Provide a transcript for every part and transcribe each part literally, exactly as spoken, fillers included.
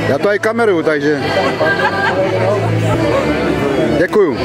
Já to aj kameruju, takže děkuju.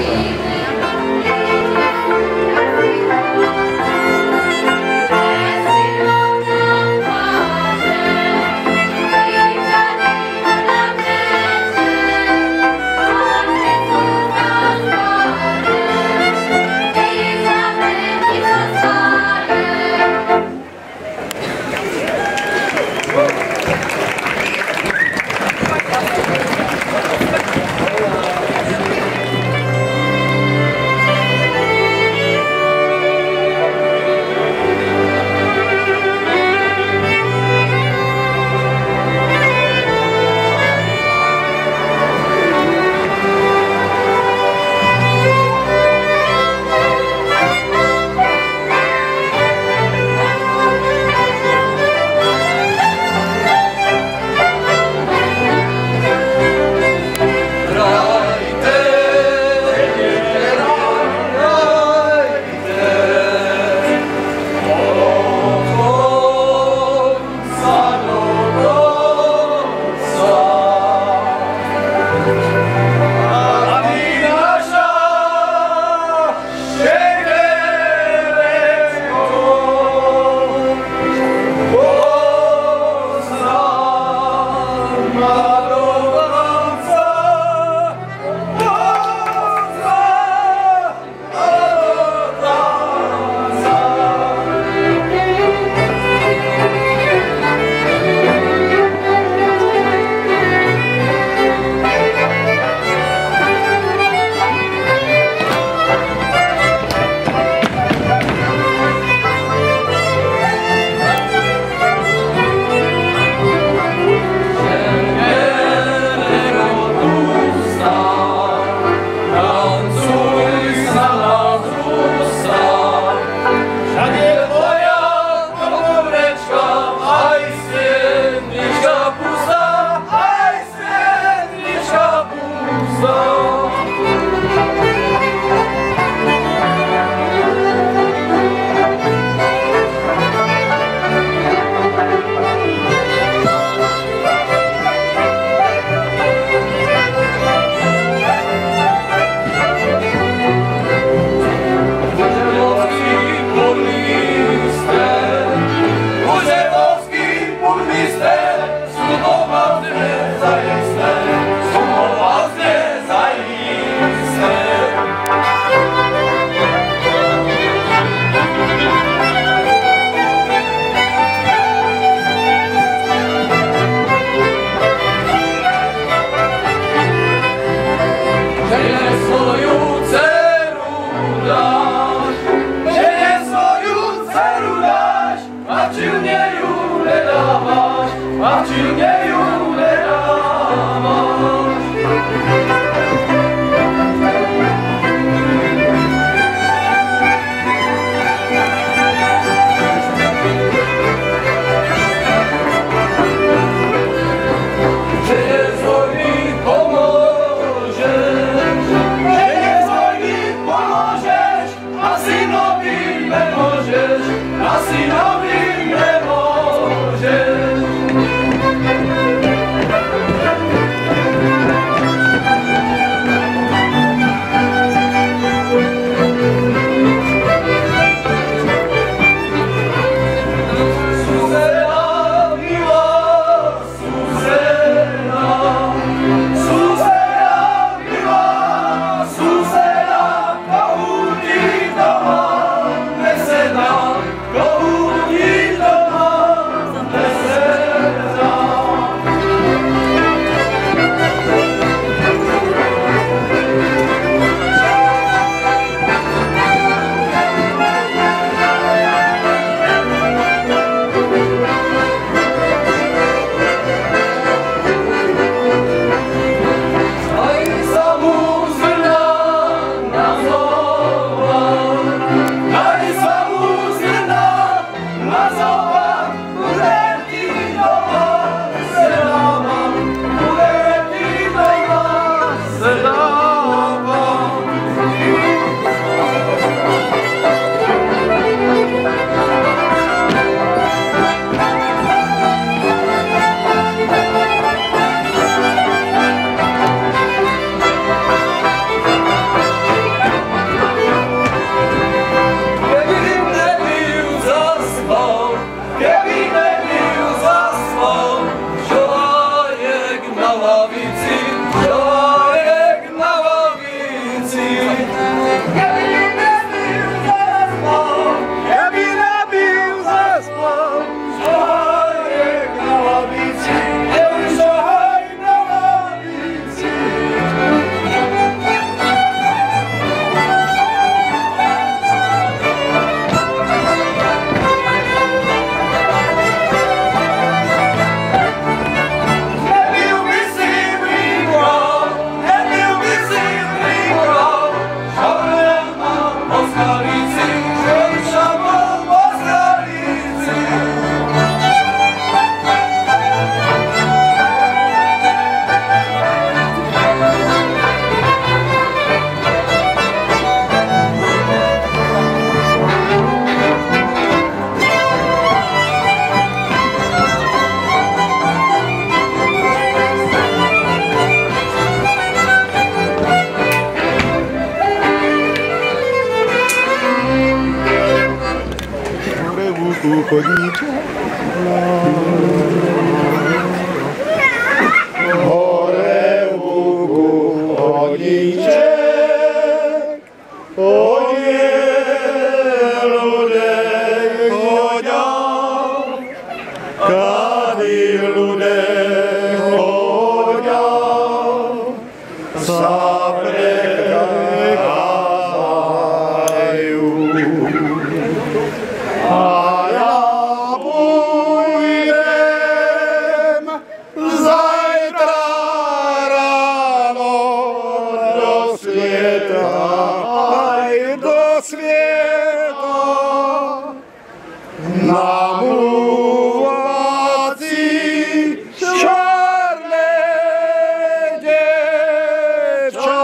Asi novým nemôžeš. Hore Buku hodíček, hodě ludek hoďal, kady ludek hoďal, sáprek hájů. A já půjdem zajtra ráno do světa, aj do světa, namluvací černé děvčata.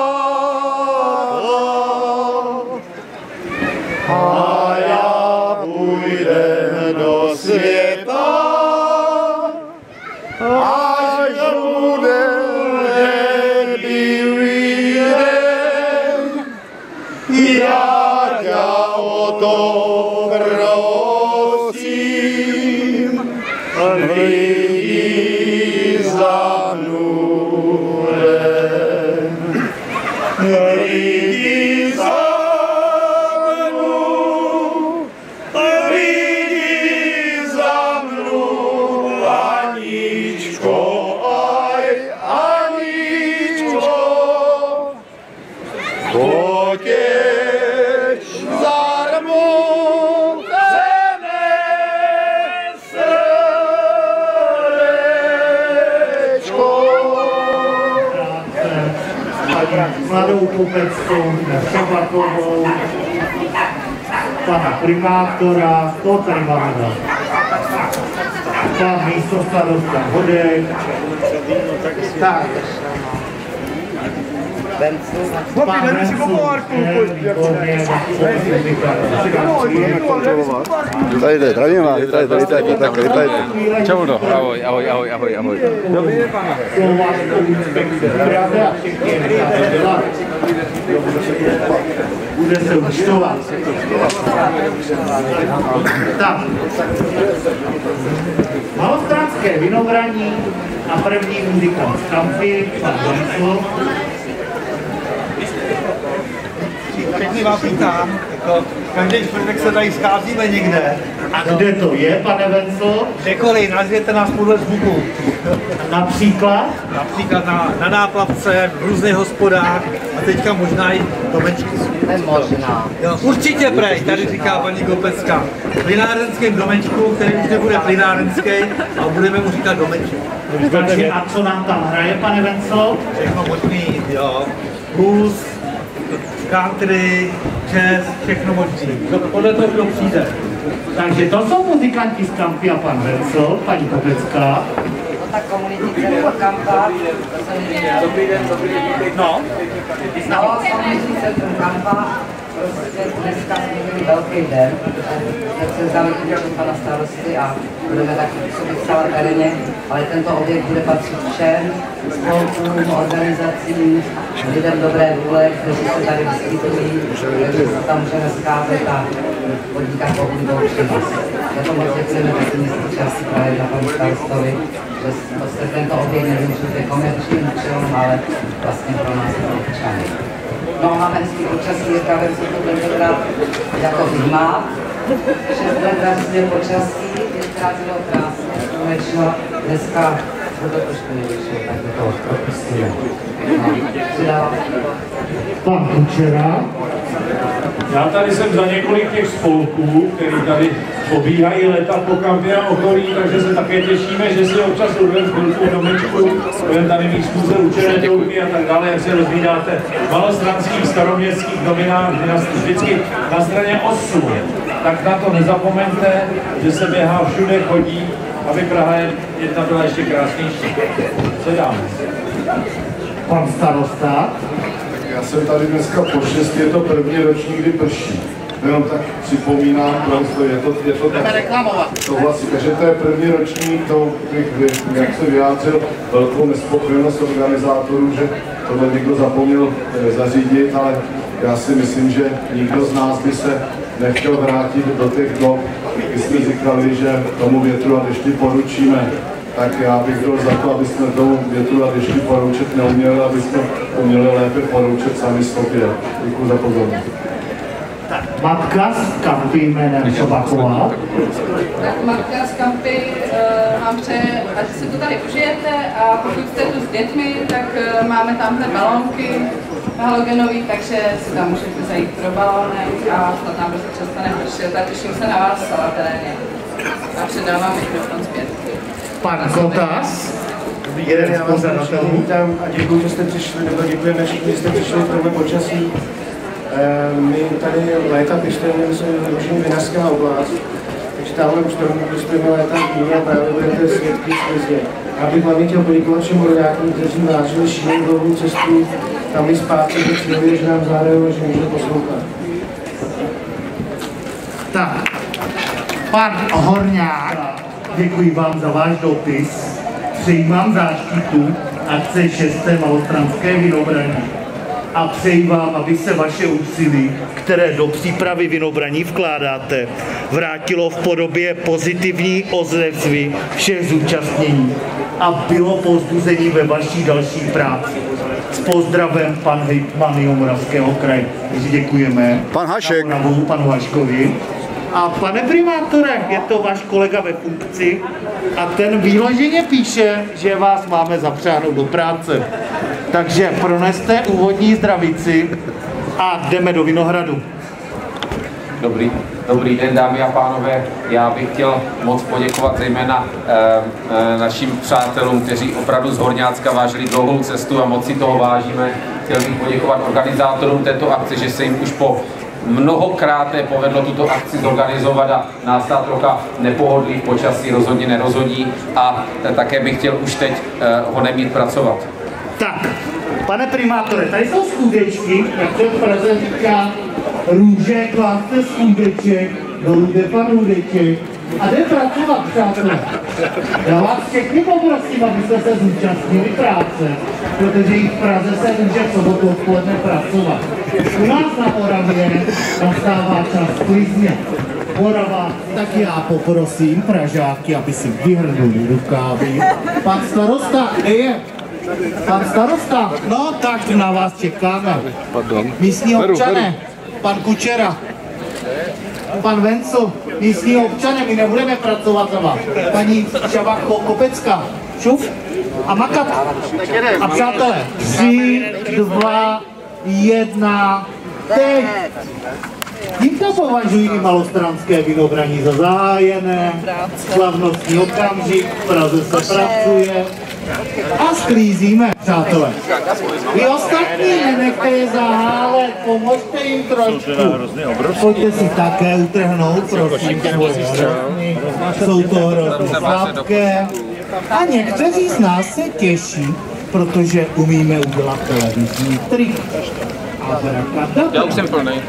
A já půjdem do světa, až bude bílý den, já tě o to prosím, lidi za nudem, lidi za mnou, lidi za mnou, Aničko, aj Aničko, potěž zarmucené srdečko. Mladou Kupeckou, Šabatovou, pana primátora, to tady máme dát. Pan místostarosta Hodek. Tak. Pan Venclu, výborně, Tady, tady, zdravím vás, tady, tady, tady, tady, tady. Čau no, ahoj, ahoj, ahoj, ahoj, ahoj. Dobrý den, pane. Bude se účtovat. Tak. Malostranské Vinohraní a první muzikant z Kampy, pan Vencl. Všechny vás vítám, jako každý čtvrtek se tady scházíme někde. A kde to je, pane Vencl? Kdekoliv, nazvěte nás podle zvuku. Například? Například na, na náplavce, v různých hospodách a teďka možná i domečky. Možná. Jo, určitě prej, tady říká paní Kopecka. V plynárenském domečku, který už nebude plynárenský, a budeme mu říkat domeček. Takže a co nám tam hraje, pane Vencl? Všechno možný, jo. Blues, country, jazz, všechno možný. Podle toho, kdo přijde. Takže to jsou muzikanti z Kampy a pan Vencl, paní Kopecka. No tak komunitní centrum Kampa, to jsem viděl. Dobrý den, dobrý den. No. No, komunitní centrum Kampa, prostě dneska jsme měli velký den, tak se vzali od pana starosty a budeme taky působit stále terénně, ale tento objekt bude patřit všem spolkům, organizacím, lidem dobré vůle, kteří se tady vyskytují, takže se tam můžeme scházet a podnikat pokud budou přínos. Za to moc děkujeme taky městské části právě na panu starostovi, že prostě tento objekt nevím, že je komerčním účelem, ale vlastně pro nás pro občany. No, máme hezký počasí, je právě co to tentokrát jako zima. Šest let daříme počasí, pětkrát bylo krásně, slunečno, dneska to trošku nevyšlo, tak to toho propustíme. No, Pan Kučera. Já tady jsem za několik těch spolků, který tady pobíhají leta po Kampě a okolí, takže se také těšíme, že si občas urveme chvilku v domečku, budeme tady mít schůze učené touky a tak dále, jak se rozvídáte v malostranských staroměstských novinách, vždycky na straně osm. Tak na to nezapomeňte, že se běhá všude, chodí, aby Praha jedna byla ještě krásnější. Co dáme? Pan starosta. Já jsem tady dneska po šest, je to první ročník, kdy prší. Jenom tak připomínám, prostě je to, je to tak. Souhlasí, takže to je první ročník, to bych, jak se vyjádřil, velkou nespokojenost organizátorů, že tohle někdo zapomněl zařídit, ale já si myslím, že nikdo z nás by se nechtěl vrátit do těch dob, kdy jsme říkali, že tomu větru a dešti poručíme. Tak já bych byl za to, aby jsme tomu větru a dešti poroučet neuměli, aby jsme uměli lépe poroučet sami sobě. Děkuji za pozornost. Matka z Kampy jménem Šabaková. Tak matka z Kampy uh, vám přeje, ať si to tady užijete a pokud jste tu s dětmi, tak uh, máme tamhle balónky halogenový, takže si tam můžete zajít pro balónek a snad nám se přestane pršet a těším se na vás celá teréně. A předávám mikrofon zpět. Pan Kotas. Jeden já vás vítám a děkuji, že jste přišli, nebo děkujeme všichni, že jste přišli v tomhle počasí. My tady léta pěstujeme se vyložený vinařská oblast, takže tamhle už tam pěstujeme léta víny a právě budete svědky svězdě. Já bych hlavně chtěl poděkovat všem rodákům, kteří vážili šílenou dlouhou cestu tam i zpátky, že cílově, že nám zahrajou a že můžete poslouchat. Tak, pan Horňák, děkuji vám za váš dopis. Přijímám záštitu akce šesté malostranské vinobraní. A přeji vám, aby se vaše úsilí, které do přípravy vinobraní vkládáte, vrátilo v podobě pozitivní odezvy všech zúčastnění a bylo povzbuzení ve vaší další práci. S pozdravem pan hejtman Jihomoravského kraje. Takže děkujeme. Pan Hašek. Panu Haškovi. A pane primátore, je to váš kolega ve funkci a ten výloženě píše, že vás máme zapřáhnout do práce. Takže proneste úvodní zdravici a jdeme do Vinohradu. Dobrý, dobrý den, dámy a pánové. Já bych chtěl moc poděkovat zejména eh, eh, našim přátelům, kteří opravdu z Horňácka vážili dlouhou cestu a moc si toho vážíme. Chtěl bych poděkovat organizátorům této akce, že se jim už po mnohokrát povedlo tuto akci zorganizovat a nás ta trocha nepohodlí v počasí rozhodně nerozhodí a také bych chtěl už teď eh, ho nemít pracovat. Tak, pane primátore, tady jsou skutečky, jak to v Praze říká, růže, kláste skuteček, dolů jde pan Růdeček a jde pracovat, přátelé. Já vás všechny poprosím, abyste se zúčastnili práce, protože i v Praze se může v sobotu odpoledne pracovat. U nás na Moravě nastává čas klizně. Morava, tak já poprosím Pražáky, aby si vyhrnuli rukávy. Pan starosta, kde je? Pan starosta, no tak na vás čekáme. Místní občané, pan Kučera, pan Vencel, místní občané, my nebudeme pracovat za vás. Paní Šabako Kopecka, šuf a makat. A přátelé, tři, dva, jedna, teď. Tímto považují malostranské vinobraní za zahájené, slavnostní okamžik, v Praze se pracuje a sklízíme, přátelé. Vy ostatní nenechte je zahálet, pomožte jim trošku. Pojďte si také utrhnout, prosím, svoje hrozny. Jsou to hrozny sladké. A někteří z nás se těší, protože umíme udělat televizní trik. Já už jsem plný.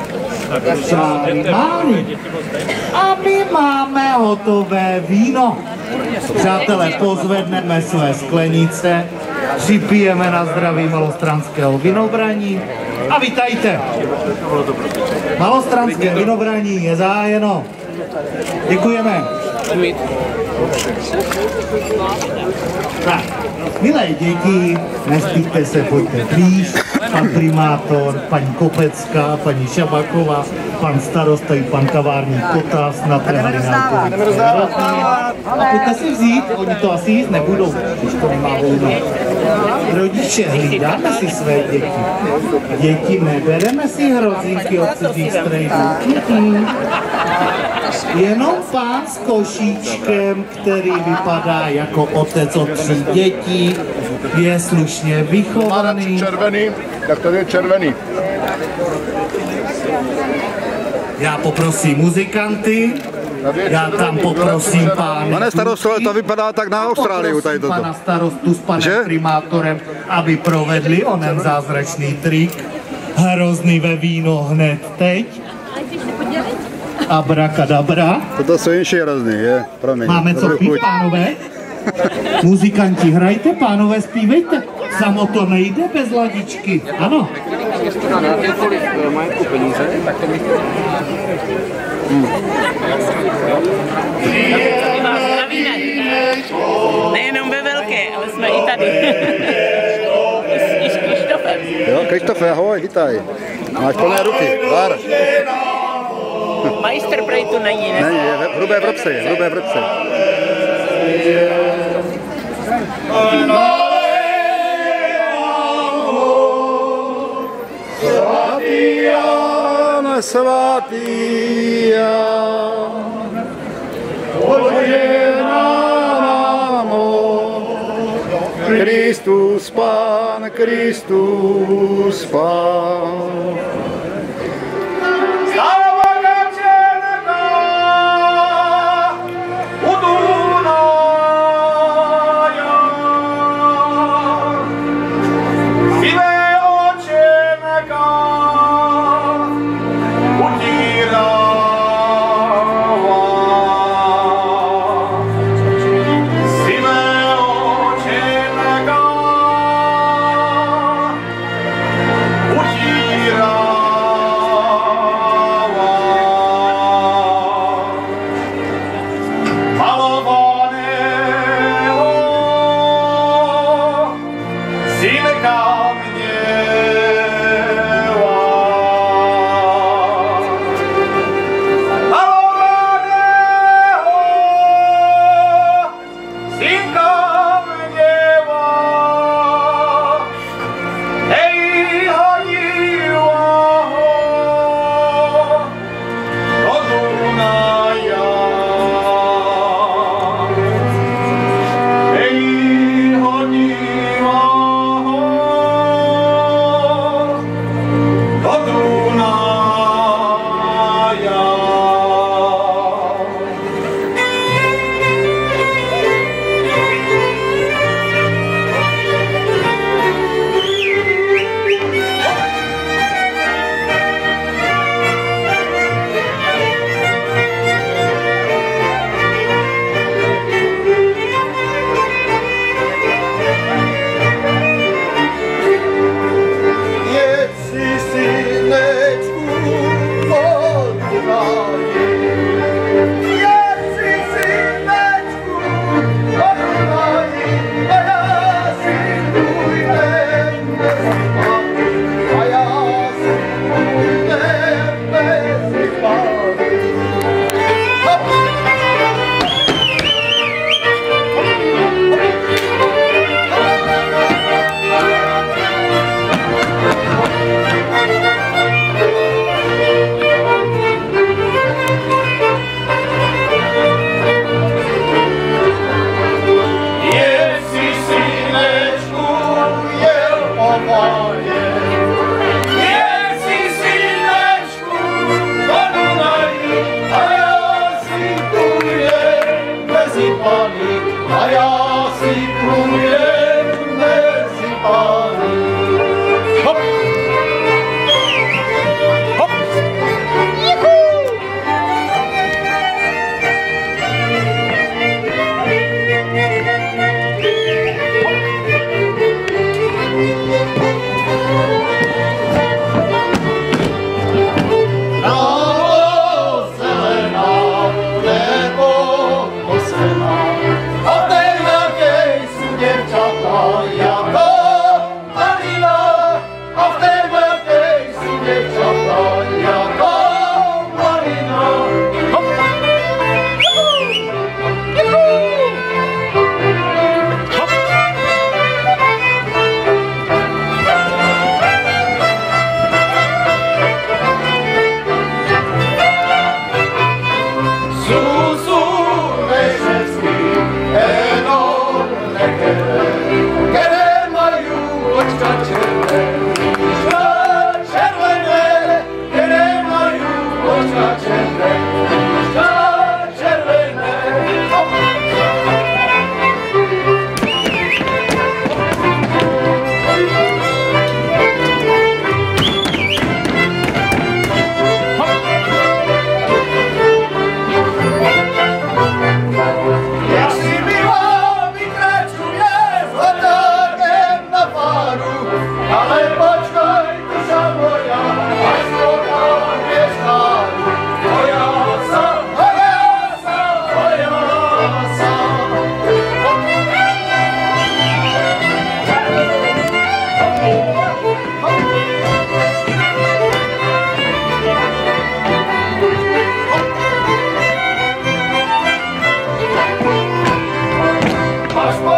A my máme hotové víno. Přátelé, pozvedneme své sklenice, připijeme na zdraví malostranského vinobraní a vítajte. Malostranské vinobraní je zahájeno. Děkujeme. Tak, milé děti, nestýďte se, pojďte blíž. Pan primátor, paní Kopecká, paní Šabaková, pan starosta i pan kavárník Kotas natrhali nám a pojďte si vzít, oni to asi jíst nebudou, když to nemá volno. Rodiče, hlídáme si své děti. Děti, nebereme si hrozinky od cizích strejdů. Jenom pán s košíčkem, který vypadá jako otec od tří dětí, je slušně vychovaný. Červený, tak tady je červený. Já poprosím muzikanty, já tam poprosím pány. Pane starosto, to vypadá tak na Austrálii tady toto. Pana starostu s panem že? primátorem, aby provedli onen zázračný trik. Hrozný ve víno hned teď. Abrakadabra. Toto jsou jinší hrozný, je, promiň. Máme co pít, pánové? Muzikanti, hrajte, pánové, zpívejte. Samo to nejde bez ladičky. Ano. Když to dá na jakékoliv majetku peníze, tak to mi... Hmm. My vás zdravíme. Nejenom ve velké, ale jsme i tady. I s Krištofem. Jo, Krištofe, ahoj, vitaj. Máš plné ruky, vár. Majster prej tu není, ne? Není, je v hrubé vrpce, je hrubé vrpce. Svatý Jan, svatý Jan, Bože nám, Kristus Pán, Kristus Pán. máš